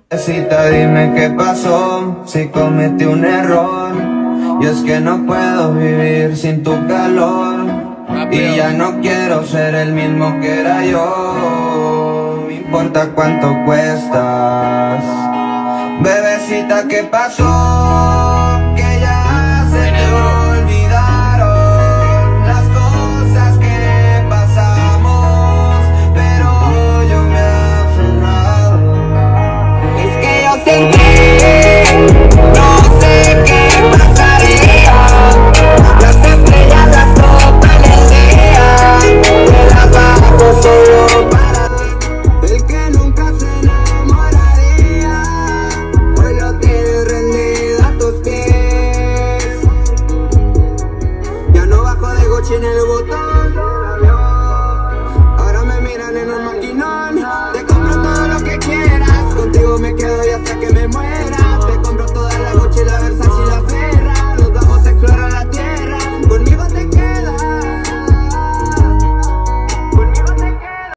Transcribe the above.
Bebecita, dime qué pasó, si cometí un error. Y es que no puedo vivir sin tu calor. Y ya no quiero ser el mismo que era yo. Me importa cuánto cuestas. Bebecita, ¿qué pasó? Que ya se te olvidaron las cosas que pasamos, pero yo me he aferrado. Es que yo siento